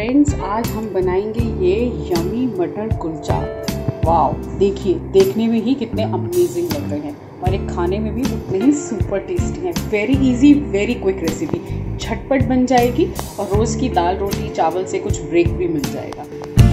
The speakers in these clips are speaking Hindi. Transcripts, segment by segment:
फ्रेंड्स, आज हम बनाएंगे ये यमी मटर कुलचा। वाव, देखिए देखने में ही कितने अमेजिंग लग रहे हैं और एक खाने में भी उतने ही सुपर टेस्टी हैं। Very easy, very quick recipe, झटपट बन जाएगी और रोज़ की दाल रोटी चावल से कुछ ब्रेक भी मिल जाएगा।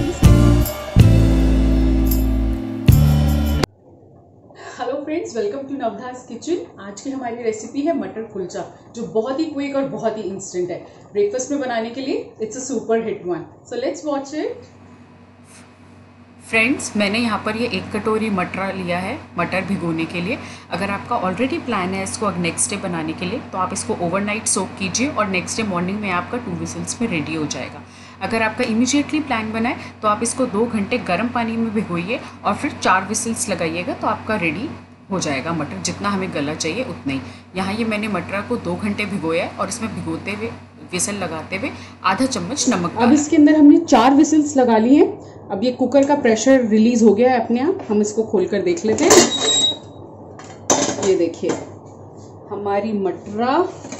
Hello friends, welcome to Navdha's kitchen. आज की हमारी रेसिपी है मटर कुलचा, जो बहुत ही क्विक और बहुत ही इंस्टेंट है। ब्रेकफास्ट में बनाने के लिए it's a super hit one. So let's watch it. Friends, मैंने यहाँ पर ये 1 कटोरी मटर लिया है मटर भिगोने के लिए। अगर आपका ऑलरेडी प्लान है इसको नेक्स्ट डे बनाने के लिए तो आप इसको ओवरनाइट सोक कीजिए और नेक्स्ट डे मॉर्निंग में आपका 2 विसल्स में रेडी हो जाएगा। अगर आपका इमीडिएटली प्लान बना है तो आप इसको 2 घंटे गर्म पानी में भिगोइए और फिर 4 विसल्स लगाइएगा तो आपका रेडी हो जाएगा मटर। जितना हमें गला चाहिए उतना ही। यहाँ ये मैंने मटर को 2 घंटे भिगोया है और इसमें भिगोते हुए विसल लगाते हुए आधा चम्मच नमक। अब इसके अंदर हमने 4 विसल्स लगा ली हैं। अब ये कुकर का प्रेशर रिलीज हो गया है अपने आप। हम इसको खोलकर देख लेते हैं। ये देखिए, हमारी मटरा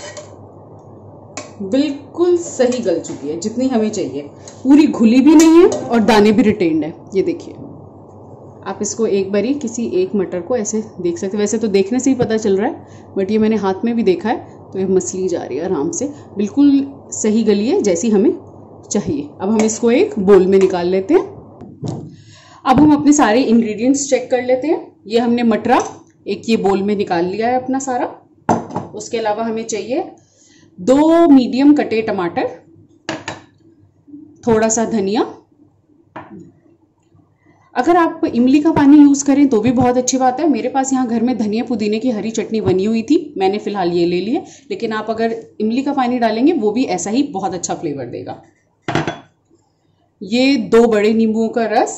बिल्कुल सही गल चुकी है, जितनी हमें चाहिए। पूरी घुली भी नहीं है और दाने भी रिटेन्ड है। ये देखिए, आप इसको एक बारी किसी एक मटर को ऐसे देख सकते हैं। वैसे तो देखने से ही पता चल रहा है, बट ये मैंने हाथ में भी देखा है तो ये मसली जा रही है आराम से, बिल्कुल सही गली है जैसी हमें चाहिए। अब हम इसको एक बोल में निकाल लेते हैं। अब हम अपने सारे इंग्रेडिएंट्स चेक कर लेते हैं। ये हमने मटरा एक ये बोल में निकाल लिया है अपना सारा। उसके अलावा हमें चाहिए 2 मीडियम कटे टमाटर, थोड़ा सा धनिया। अगर आप इमली का पानी यूज़ करें तो भी बहुत अच्छी बात है। मेरे पास यहाँ घर में धनिया पुदीने की हरी चटनी बनी हुई थी, मैंने फिलहाल ये ले ली है। लेकिन आप अगर इमली का पानी डालेंगे वो भी ऐसा ही बहुत अच्छा फ्लेवर देगा। ये 2 बड़े नींबुओं का रस।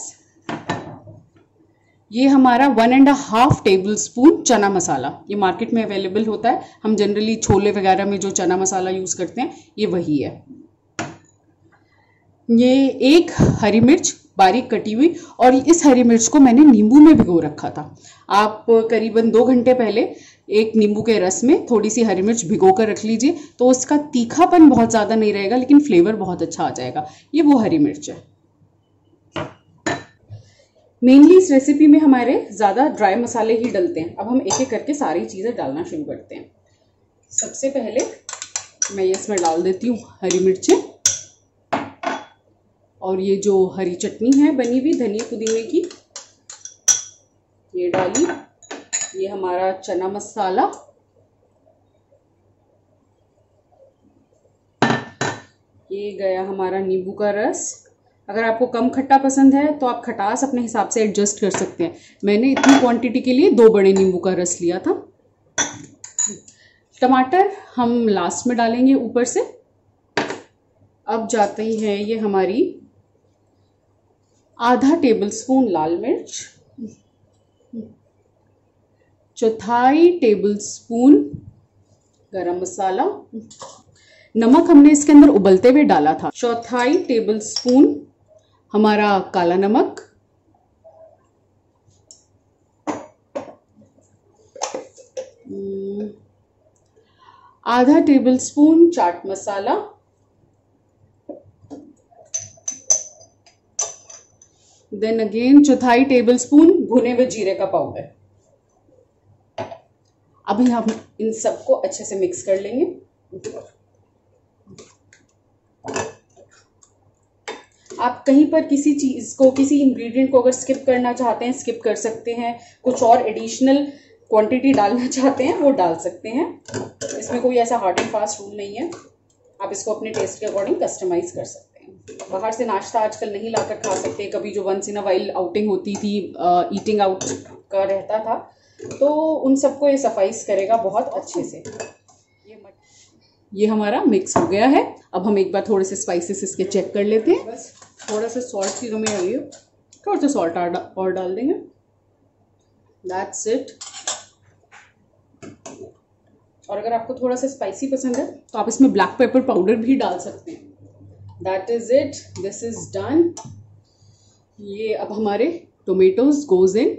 ये हमारा 1.5 टेबल स्पून चना मसाला। ये मार्केट में अवेलेबल होता है। हम जनरली छोले वगैरह में जो चना मसाला यूज़ करते हैं ये वही है। ये 1 हरी मिर्च बारीक कटी हुई, और इस हरी मिर्च को मैंने नींबू में भिगो रखा था। आप करीबन 2 घंटे पहले एक नींबू के रस में थोड़ी सी हरी मिर्च भिगो कर रख लीजिए, तो उसका तीखापन बहुत ज़्यादा नहीं रहेगा लेकिन फ्लेवर बहुत अच्छा आ जाएगा। ये वो हरी मिर्च है। मेनली इस रेसिपी में हमारे ज़्यादा ड्राई मसाले ही डलते हैं। अब हम एक एक करके सारी चीज़ें डालना शुरू करते हैं। सबसे पहले मैं ये इसमें डाल देती हूँ हरी मिर्चें, और ये जो हरी चटनी है बनी हुई धनिया पुदीने की, ये डाली। ये हमारा चना मसाला, ये गया हमारा नींबू का रस। अगर आपको कम खट्टा पसंद है तो आप खटास अपने हिसाब से एडजस्ट कर सकते हैं। मैंने इतनी क्वांटिटी के लिए 2 बड़े नींबू का रस लिया था। टमाटर हम लास्ट में डालेंगे ऊपर से। अब जाते ही है ये हमारी आधा टेबल स्पून लाल मिर्च, 1/4 टेबल स्पून गरम मसाला। नमक हमने इसके अंदर उबलते हुए डाला था। 1/4 टेबल स्पून हमारा काला नमक, आधा tablespoon chaat masala, then again 1/4 tablespoon भुने हुए जीरे का पाउडर। अभी हम इन सबको अच्छे से मिक्स कर लेंगे। आप कहीं पर किसी चीज को, किसी इंग्रेडिएंट को अगर स्किप करना चाहते हैं स्किप कर सकते हैं। कुछ और एडिशनल क्वांटिटी डालना चाहते हैं वो डाल सकते हैं। इसमें कोई ऐसा हार्ड एंड फास्ट रूल नहीं है। आप इसको अपने टेस्ट के अकॉर्डिंग कस्टमाइज कर सकते हैं। बाहर से नाश्ता आजकल नहीं लाकर खा सकते। कभी जो once in a while outing होती थी, ईटिंग आउट का रहता था, तो उन सबको ये सफाइस करेगा बहुत अच्छे से। ये हमारा मिक्स हो गया है। अब हम एक बार थोड़े से स्पाइसेस इसके चेक कर लेते हैं। बस थोड़ा सा सॉल्ट की हमें आई है, थोड़ा सा सॉल्ट और डाल देंगे। That's it. और अगर आपको थोड़ा सा स्पाइसी पसंद है तो आप इसमें ब्लैक पेपर पाउडर भी डाल सकते हैं। That is it, this is done. ये अब हमारे tomatoes goes in.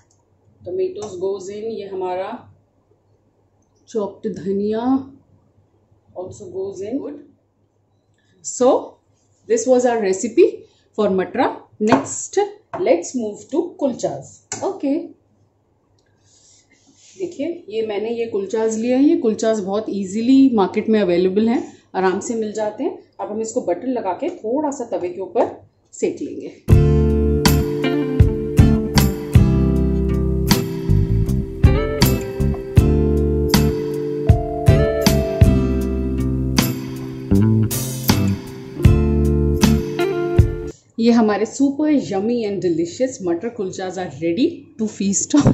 Tomatoes goes in. ये हमारा चॉप्ड धनिया, also goes in. Good. So this was our recipe for matra. Next let's move to kulchas. Okay. देखिए ये मैंने ये कुलचाज लिया है. ये कुलचाज बहुत इजीली मार्केट में अवेलेबल हैं, आराम से मिल जाते हैं. अब हम इसको बटन लगा के थोड़ा सा तवे के ऊपर सेक लेंगे. ये हमारे super yummy and delicious matar kulchas are ready to feast on.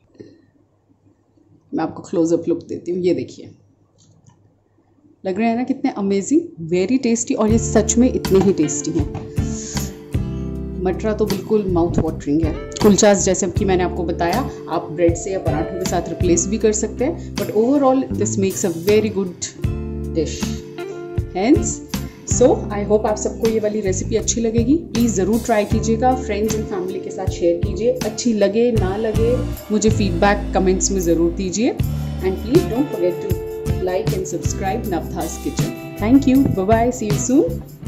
मैं आपको क्लोजअप लुक देती हूँ. ये देखिए, लग रहे हैं ना कितने अमेजिंग, वेरी टेस्टी. और ये सच में इतने ही टेस्टी हैं. मटरा तो बिल्कुल माउथ वाटरिंग है. कुलचास जैसे कि मैंने आपको बताया, आप ब्रेड से या पराठों के साथ रिप्लेस भी कर सकते हैं, but overall this makes a very good dish. Hence so I hope आप सबको ये वाली रेसिपी अच्छी लगेगी. प्लीज़ ज़रूर ट्राई कीजिएगा, फ्रेंड्स एंड फैमिली के साथ शेयर कीजिए. अच्छी लगे ना लगे मुझे फीडबैक कमेंट्स में ज़रूर दीजिए. And please don't forget to like and subscribe Navtha's Kitchen. Thank you. Bye bye. See you soon.